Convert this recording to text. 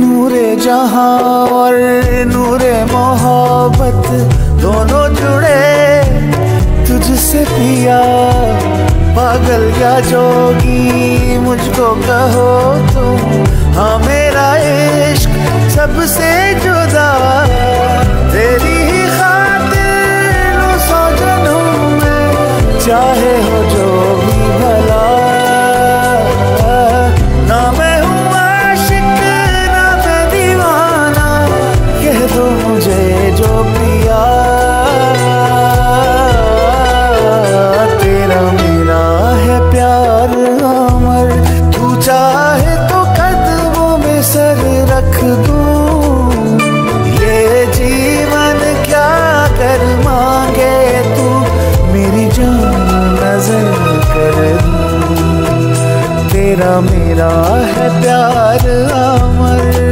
नूरे जहां और नूरे मोहब्बत दोनों जुड़े तुझसे पिया। पागल या जोगी मुझको कहो तुम, हाँ मेरा इश्क सबसे जुदा। तेरी ही खातिर लो सौ जन्म में, चाहे हो जो भी भला। ना मैं हूँ आशिक ना मैं दीवाना, कह दो मुझे जो पिया। तेरा मेरा है प्यार अमर, तू चाहे तो कदमों में सर रख दूं। ये जीवन क्या कर मांगे तू, मेरी जान नजर कर दूं। तेरा मेरा है प्यार अमर।